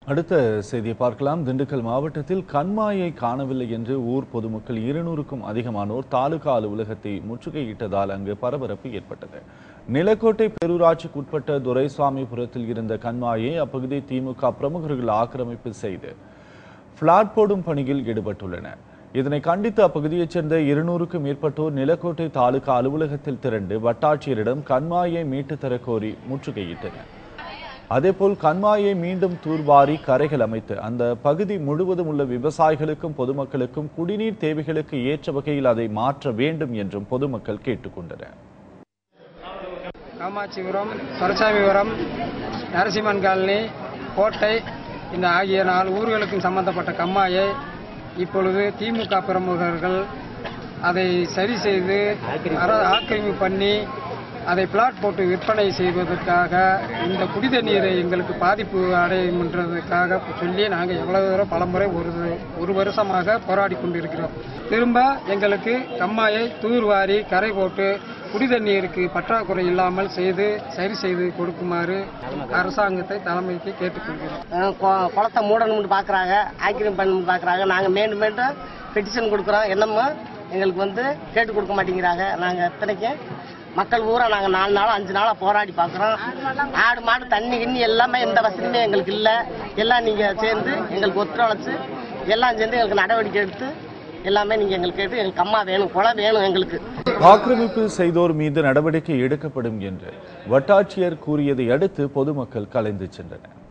அடுத்த செய்தியை பார்க்கலாம். திண்டுக்கல் மாவட்டத்தில் கண்மாயை காணவில்லை என்று ஊர் பொதுமக்கள் 200க்கும் அதிகமானோர் தாலுகா அலுவலகத்தை முற்றுகையிட்டதால் அங்கு பரபரப்பு ஏற்பட்டது. நிலக்கோட்டை பேரூராட்சிக்கு உட்பட்ட துரைசாமிபுரத்தில் இருந்த கண்மாயை அப்பகுதி திமுக பிரமுகர்கள் ஆக்கிரமிப்பு செய்து பிளாட் போடும் பணியில் ஈடுபட்டுள்ளனர். இதனை கண்டித்து அப்பகுதியைச் சேர்ந்த 200க்கும் மேற்பட்டோர் நிலக்கோட்டை தாலுகா அலுவலகத்தில் திரண்டு வட்டாட்சியரிடம் கண்மாயை மீட்டு தர கோரி முற்றுகையிட்டனர். அதேபோல் கண்மாயை மீண்டும் தூர்வாரி கரைகள் அமைத்து அந்த பகுதி முழுவதும் உள்ள விவசாயிகளுக்கும் பொதுமக்களுக்கும் குடிநீர் தேவைகளுக்கு ஏற்ற வகையில் அதை மாற்ற வேண்டும் என்றும் பொதுமக்கள் கேட்டுக்கொண்டனர். காமாட்சிபுரம், துரைசாமிபுரம், நரசிம்மன் காலனி, கோட்டை இந்த ஆகிய 4 ஊர்களுக்கும் சம்பந்தப்பட்ட கம்மாயை இப்பொழுது திமுக பிரமுகர்கள் அதை சரி செய்து ஆக்கிரமிப்பு பண்ணி அதை பிளாட் போட்டு விற்பனை செய்வதற்காக இந்த குடித நீரை எங்களுக்கு பாதிப்பு அடையும்ன்றதுக்காக சொல்லி நாங்கள் எவ்வளவு தூரம் பலமுறை ஒரு வருஷமாக போராடி கொண்டிருக்கிறோம். திரும்ப எங்களுக்கு கம்மாயை தூர்வாரி கரை போட்டு குடித நீருக்கு பற்றாக்குறை இல்லாமல் சரி செய்து கொடுக்குமாறு அரசாங்கத்தை தலைமைக்கு கேட்டுக்கொள்கிறோம். குளத்தை மூடணும்னு பார்க்குறாங்க, ஆக்கிரமிப்பு பண்ணணும்னு பார்க்குறாங்க. நாங்கள் மீண்டும் பெட்டிஷன் கொடுக்குறோம். என்னமோ எங்களுக்கு கேட்டு கொடுக்க மாட்டேங்கிறாங்க. நாங்கள் எத்தனைக்கும் மக்கள் ஊரா நாங்கள் 4 நாள் 5 நாளாக போராடி பார்க்குறோம். ஆடு மாடு தண்ணி கிண்ணி எல்லாமே எந்த வசதியுமே எங்களுக்கு இல்லை. எல்லாம் நீங்கள் சேர்ந்து எங்களுக்கு ஒத்துழைச்சு எல்லாம் சேர்ந்து எங்களுக்கு நடவடிக்கை எடுத்து எல்லாமே நீங்கள் எங்களுக்கு கேட்டு எங்களுக்கு அம்மா வேணும், குளம் வேணும். எங்களுக்கு ஆக்கிரமிப்பு செய்தோர் மீது நடவடிக்கை எடுக்கப்படும் என்று வட்டாட்சியர் கூறியதை அடுத்து பொதுமக்கள் கலைந்து சென்றனர்.